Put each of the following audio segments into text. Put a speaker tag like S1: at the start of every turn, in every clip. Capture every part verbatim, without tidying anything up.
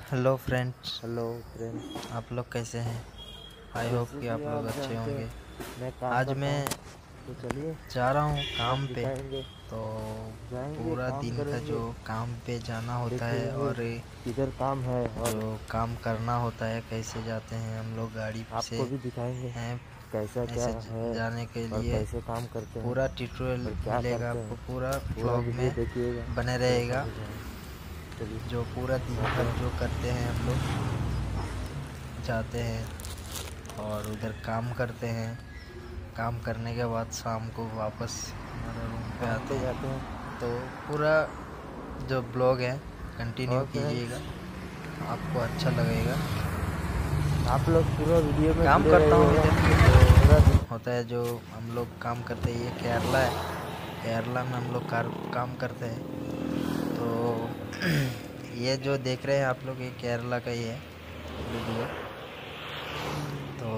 S1: Hello friends,
S2: hello friends,
S1: आप लोग कैसे हैं। आई होप
S2: जैसे
S1: कि
S2: कि
S1: आप लोग
S2: आप
S1: अच्छे
S2: जानते
S1: होंगे।
S2: हैं मैं काम
S1: आज
S2: करता
S1: मैं
S2: हूँ। तो चलिए
S1: जा रहा हूँ
S2: आज
S1: काम पे।
S2: दिखाएंगे,
S1: तो
S2: जाएंगे
S1: पूरा
S2: काम
S1: दिन का जो
S2: करेंगे,
S1: काम पे जाना होता है
S2: देखेंगे
S1: और
S2: किधर काम है
S1: जो
S2: और
S1: काम करना होता है, कैसे जाते हैं हम लोग गाड़ी से
S2: आपको भी दिखाएंगे
S1: हैं
S2: कैसा क्या
S1: ऐसे ज-
S2: है
S1: जाने के
S2: और
S1: लिए।
S2: कैसे काम करते हैं
S1: पूरा ट्यूटोरियल
S2: और क्या
S1: मिलेगा
S2: करते
S1: आपको,
S2: हैं।
S1: पूरा
S2: पूरा
S1: व्लॉग
S2: वीडियो
S1: में
S2: देखिएगा
S1: बने
S2: तो
S1: रहेगा।
S2: समझ जाएंगे। चलिए
S1: जो पूरा दिन
S2: जाते
S1: भर
S2: हैं।
S1: जो करते हैं हम लोग, जाते हैं और उधर काम करते हैं। काम करने के बाद शाम को वापस हमारे रूम पे
S2: काम
S1: आते
S2: पे
S1: हैं।
S2: जाते हैं।
S1: तो पूरा जो ब्लॉग है कंटिन्यू
S2: और
S1: कीजिएगा,
S2: फ्रेंड्स,
S1: आपको अच्छा लगेगा।
S2: आप लोग पूरा वीडियो में
S1: काम
S2: जुड़े
S1: करता हूँ
S2: रहिएगा।
S1: इधर
S2: पूरा
S1: जो
S2: दिन
S1: होता है, जो हम लोग काम करते हैं, ये केरला है। केरला में हम लोग कार काम करते हैं। तो ये जो देख रहे हैं आप लोग, ये केरला का ही है वीडियो। तो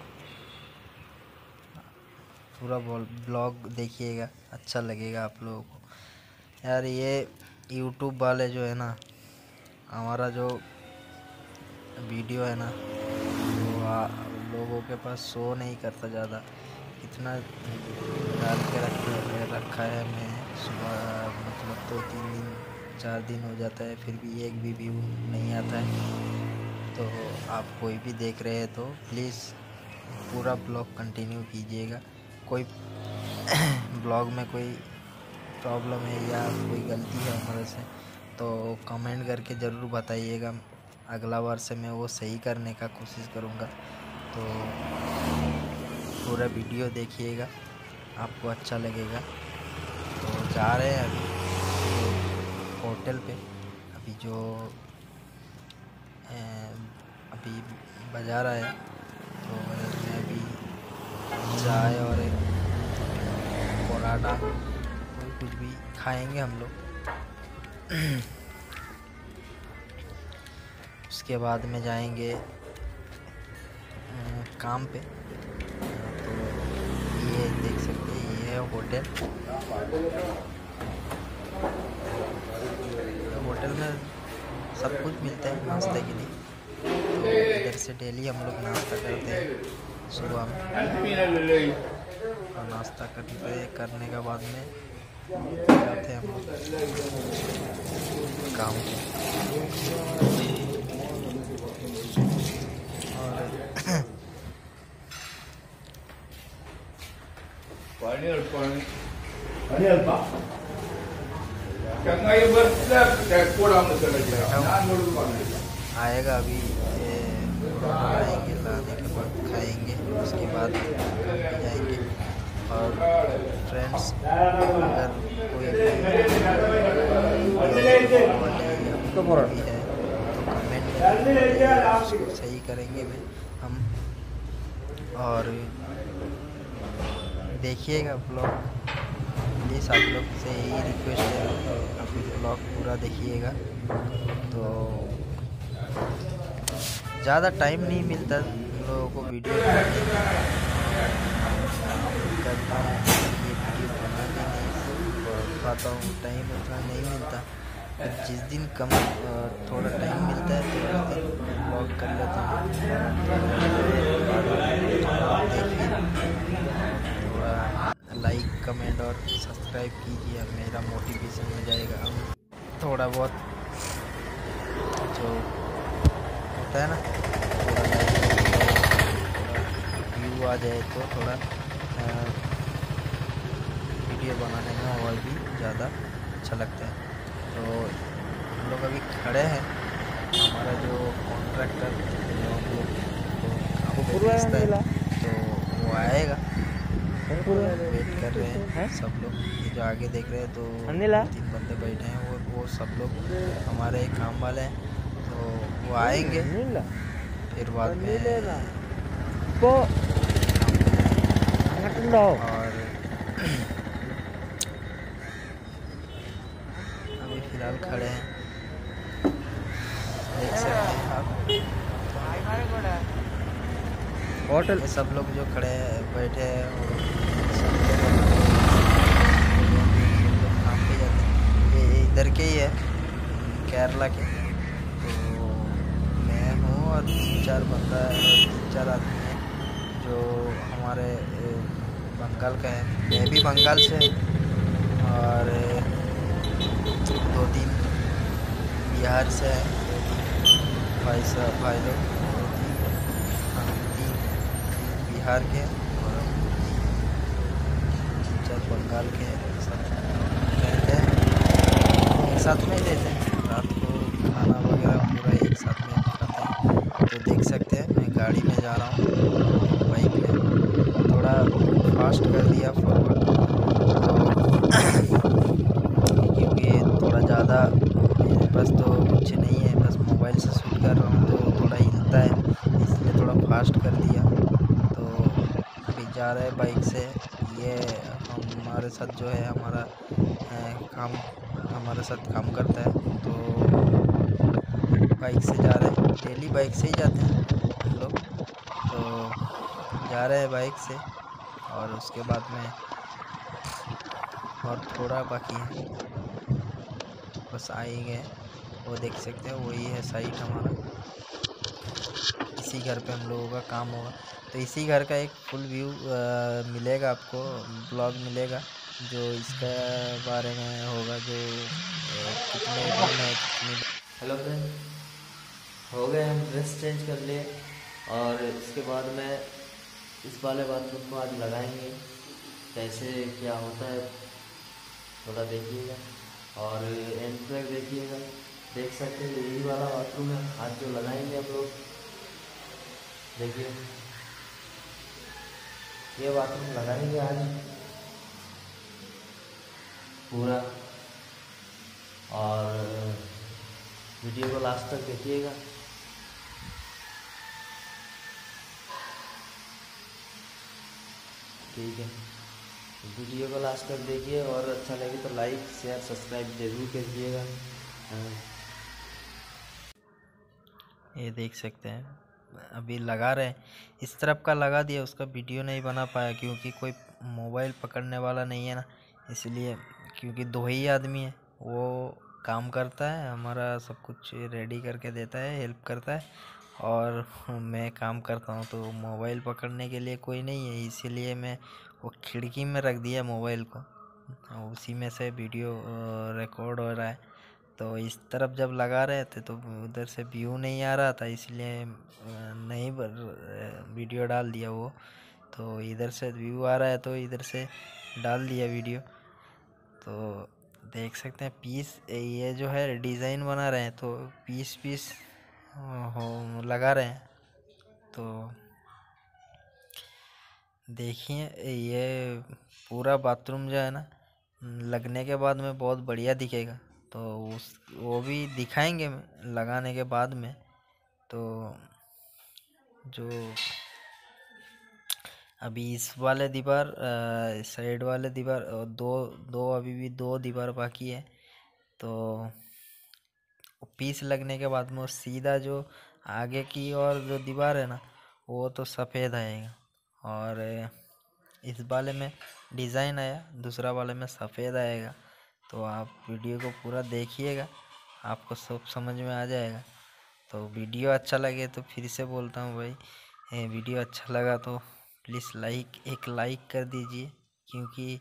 S1: पूरा ब्लॉग देखिएगा, अच्छा लगेगा आप लोगों को। यार ये यूट्यूब वाले जो है ना, हमारा जो वीडियो है ना, वो आ, लोगों के पास शो नहीं करता ज़्यादा। इतना डाल के रखे रखा है मैं, सुबह मतलब दो तीन दिन चार दिन हो जाता है, फिर भी एक भी व्यू नहीं आता है। तो आप कोई भी देख रहे हैं तो प्लीज़ पूरा ब्लॉग कंटिन्यू कीजिएगा। कोई ब्लॉग में कोई प्रॉब्लम है या कोई गलती है हमारे से, तो कमेंट करके ज़रूर बताइएगा। अगला बार से मैं वो सही करने का कोशिश करूँगा। तो पूरा वीडियो देखिएगा, आपको अच्छा लगेगा। तो जा रहे हैं अभी होटल पे। अभी जो अभी बाज़ार आया, तो बाज़ार में अभी चाय और एक पराठा कोई कुछ भी खाएंगे हम लोग। उसके बाद में जाएंगे काम पे। तो ये देख सकते हैं, ये है होटल। होटल में सब कुछ मिलता है नाश्ते के लिए। तो इधर से डेली हम लोग नाश्ता करते हैं सुबह में। और नाश्ता करते करने के बाद में जाते हैं हम लोग काम पे। आएगा अभी आएंगे, लाने के बाद खाएंगे, उसके बाद काम पे जाएंगे। और फ्रेंड्स, अगर कोई भी है तो कमेंट में बताइएगा, उसको सही करेंगे भी हम। और देखिएगा ब्लॉग, प्लीज़ आप लोग से यही रिक्वेस्ट है, आप ब्लॉग पूरा देखिएगा। तो ज़्यादा टाइम नहीं मिलता हम लोगों को वीडियो बनाने का। करता हूँ ये वीडियो बना भी नहीं पाता हूँ, टाइम उतना नहीं मिलता। फिर जिस दिन कम थोड़ा टाइम मिलता है तो उस दिन ब्लॉग कर लेता हूँ। देखिए, थोड़ा लाइक कमेंट और सब्सक्राइब कीजिए, मेरा मोटिवेशन हो जाएगा। हम थोड़ा बहुत जो होता है ना, थोड़ा लाइक व्यू आ जाए तो थोड़ा वीडियो बनाने में और भी ज़्यादा अच्छा लगता है। तो हम लोग अभी खड़े हैं, हमारा जो कॉन्ट्रैक्टर जो हम लोग को काम पे भेजता है, तो वो आएगा। वेट कर रहे हैं सब लोग। ये जो आगे देख रहे हैं, तो तीन बंदे बैठे हैं, वो वो सब लोग हमारे काम वाले हैं। तो वो आएंगे, फिर बाद में और अभी फ़िलहाल खड़े हैं, देख सकते हैं आप। होटल ये सब लोग जो खड़े बैठे हैं, सब लोग काम पे जाते हैं। ये इधर के ही है, केरला के। तो और तीन चार बंदा तीन चार आदमी हैं जो हमारे बंगाल का है, मैं भी बंगाल से, और दो तीन बिहार से है, दो तीन भाई साहब भाई लोग, दो तीन हाँ तीन तीन बिहार के और तीन चार बंगाल के सब रहते हैं, एक साथ में ही रहते हैं, रात को खाना वगैरह पूरा एक साथ में खाते हैं। तो देख सकते हैं मैं गाड़ी में जा रहा हूँ, बाइक में थोड़ा फास्ट कर दिया फॉरवर्ड, तो क्योंकि थोड़ा ज़्यादा मेरे पास तो कुछ नहीं है, बस मोबाइल से शूट कर रहा हूँ तो थोड़ा हिलता है, इसलिए थोड़ा फास्ट कर दिया। तो अभी जा रहे हैं बाइक से, ये हमारे साथ जो है हमारा है, काम हमारे साथ काम करता है, तो बाइक से जा रहे हैं, डेली बाइक से ही जाते हैं हम लोग, तो जा रहे हैं बाइक से। और उसके बाद में और थोड़ा बाकी है, बस आ ही गए, वो देख सकते हैं वही है साइट हमारा, इसी घर पे हम लोगों का काम होगा। तो इसी घर का एक फुल व्यू मिलेगा आपको, ब्लॉग मिलेगा जो इसका बारे में होगा, जो आ, कितने रूम है कितनी।
S2: हेलो फ्रेंड, हो गए हम ड्रेस चेंज कर लिए और इसके बाद में इस वाले बाथरूम को आज लगाएंगे, कैसे क्या होता है थोड़ा देखिएगा और एंड तक देखिएगा। देख सकते हैं यही वाला बाथरूम है आज जो लगाएंगे हम लोग, देखिए ये बाथरूम लगाएंगे आज पूरा, और वीडियो को लास्ट तक देखिएगा। ठीक है, वीडियो को लास्ट तक देखिए और अच्छा लगे तो लाइक शेयर सब्सक्राइब जरूर कीजिएगा।
S1: ये देख सकते हैं अभी लगा रहे हैं, इस तरफ का लगा दिया, उसका वीडियो नहीं बना पाया क्योंकि कोई मोबाइल पकड़ने वाला नहीं है ना, इसलिए, क्योंकि दो ही आदमी है, वो काम करता है हमारा, सब कुछ रेडी करके देता है, हेल्प करता है, और मैं काम करता हूँ, तो मोबाइल पकड़ने के लिए कोई नहीं है, इसीलिए मैं वो खिड़की में रख दिया मोबाइल को, उसी में से वीडियो रिकॉर्ड हो रहा है। तो इस तरफ जब लगा रहे थे तो उधर से व्यू नहीं आ रहा था, इसलिए नहीं वीडियो डाल दिया वो, तो इधर से व्यू आ रहा है तो इधर से डाल दिया वीडियो। तो देख सकते हैं पीस, ये जो है डिज़ाइन बना रहे हैं तो पीस पीस हो लगा रहे हैं, तो देखिए ये पूरा बाथरूम जो है ना लगने के बाद में बहुत बढ़िया दिखेगा, तो उस वो भी दिखाएंगे लगाने के बाद में। तो जो अभी इस वाले दीवार साइड वाले दीवार दो दो अभी भी दो दीवार बाकी है, तो पीस लगने के बाद में वो सीधा जो आगे की और जो दीवार है ना वो तो सफ़ेद आएगा, और इस वाले में डिज़ाइन आया, दूसरा वाले में सफ़ेद आएगा। तो आप वीडियो को पूरा देखिएगा, आपको सब समझ में आ जाएगा। तो वीडियो अच्छा लगे तो फिर से बोलता हूँ भाई, वीडियो अच्छा लगा तो प्लीज़ लाइक एक लाइक कर दीजिए, क्योंकि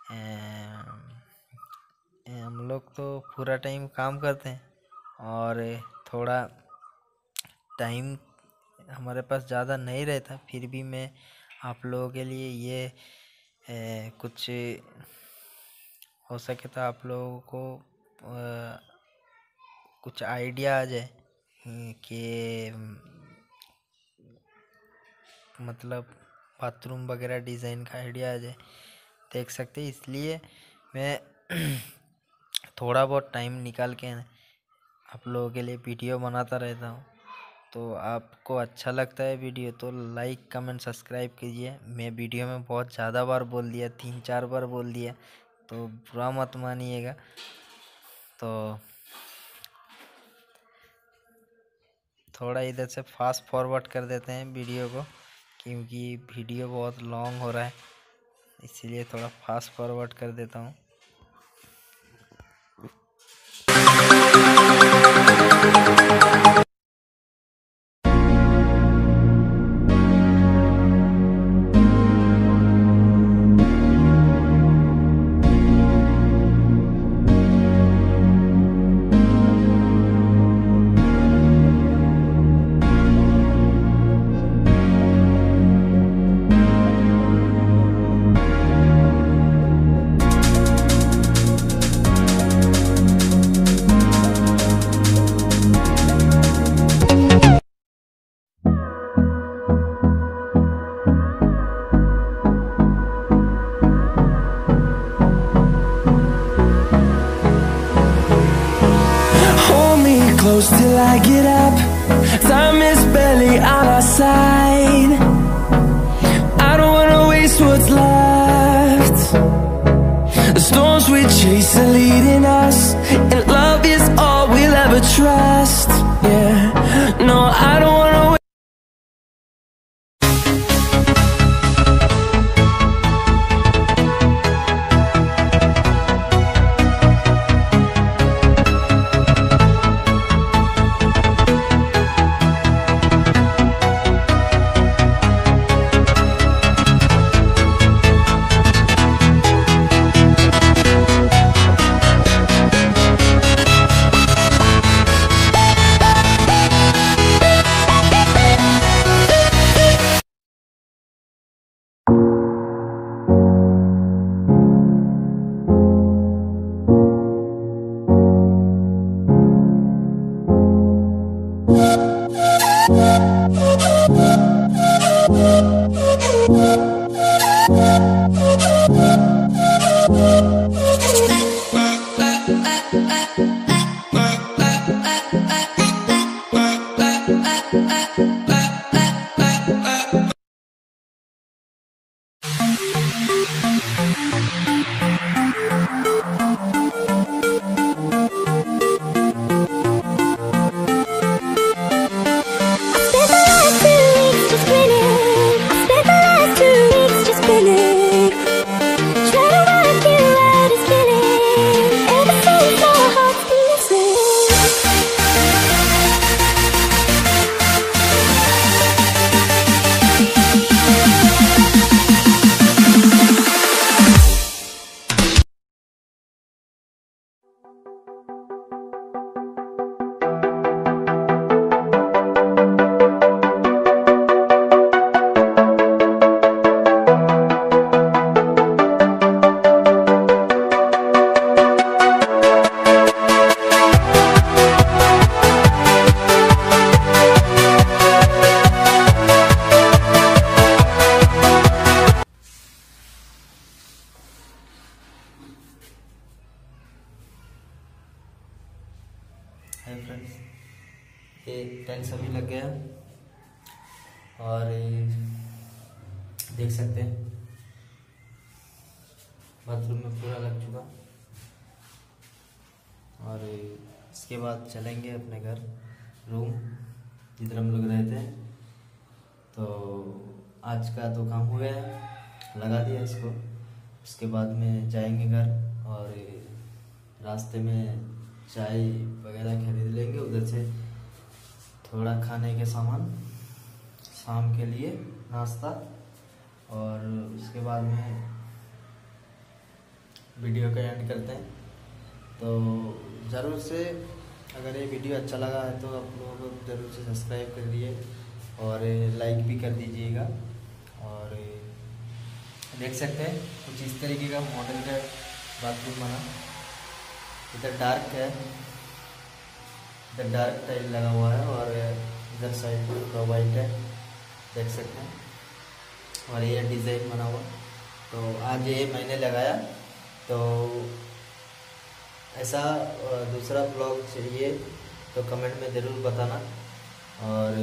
S1: हम लोग तो पूरा टाइम काम करते हैं और थोड़ा टाइम हमारे पास ज़्यादा नहीं रहता, फिर भी मैं आप लोगों के लिए ये ए, कुछ हो सके तो आप लोगों को आ, कुछ आइडिया आ जाए कि मतलब बाथरूम वगैरह डिज़ाइन का आइडिया आ जाए, देख सकते, इसलिए मैं थोड़ा बहुत टाइम निकाल के आप लोगों के लिए वीडियो बनाता रहता हूँ। तो आपको अच्छा लगता है वीडियो तो लाइक कमेंट सब्सक्राइब कीजिए। मैं वीडियो में बहुत ज़्यादा बार बोल दिया, तीन चार बार बोल दिया, तो बुरा मत मानिएगा। तो थोड़ा इधर से फास्ट फॉरवर्ड कर देते हैं वीडियो को, क्योंकि वीडियो बहुत लॉन्ग हो रहा है, इसीलिए थोड़ा फास्ट फॉरवर्ड कर देता हूँ।
S3: it up. Time is barely on our side. I don't wanna waste what's left. The storms we chase are leading us, and love is all we'll ever trust. Yeah, no, I don't wanna wait.
S1: Hi friends, ये tense अभी लग गया और ये देख सकते हैं bathroom में पूरा लग चुका। और इसके बाद चलेंगे अपने घर रूम जिधर हम लोग रहते हैं। तो आज का तो काम हो गया है, लगा दिया इसको। उसके बाद में जाएंगे घर और रास्ते में चाय वगैरह खरीद लेंगे, उधर से थोड़ा खाने के सामान शाम के लिए नाश्ता। और उसके बाद में वीडियो का एंड करते हैं। तो ज़रूर से अगर ये वीडियो अच्छा लगा है तो आप लोगों को ज़रूर से सब्सक्राइब कर दिए और लाइक भी कर दीजिएगा। और देख सकते हैं कुछ इस तरीके का मॉडल का बाथरूम बना। इधर डार्क है, इधर डार्क टाइल लगा हुआ है और इधर साइड पूरा वाइट है, देख सकते हैं। और ये डिज़ाइन बना हुआ। तो आज ये मैंने लगाया। तो ऐसा दूसरा ब्लॉग चाहिए तो कमेंट में ज़रूर बताना। और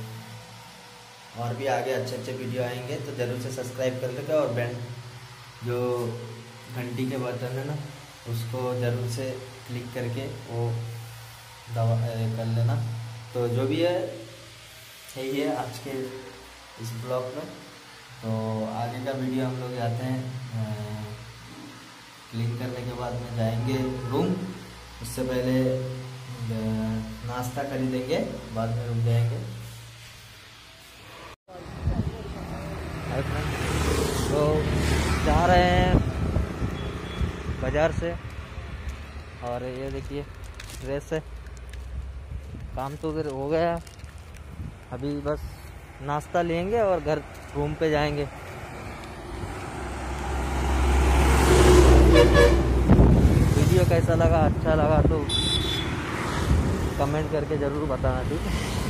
S1: और भी आगे अच्छे अच्छे वीडियो आएंगे तो ज़रूर से सब्सक्राइब कर लेगा। और बैंड जो घंटी के बटन है ना, उसको ज़रूर से क्लिक करके वो दबा कर लेना। तो जो भी है यही है आज के इस ब्लॉग में। तो आगे का वीडियो हम लोग जाते हैं, क्लीन करने के बाद में जाएंगे रूम। उससे पहले नाश्ता खरीदेंगे, बाद में रूम जाएंगे। तो जा रहे हैं बाज़ार से। और ये देखिए ड्रेस है, काम तो उधर हो गया। अभी बस नाश्ता लेंगे और घर रूम पे जाएंगे। वीडियो कैसा लगा, अच्छा लगा तो कमेंट करके ज़रूर बताना, ठीक है।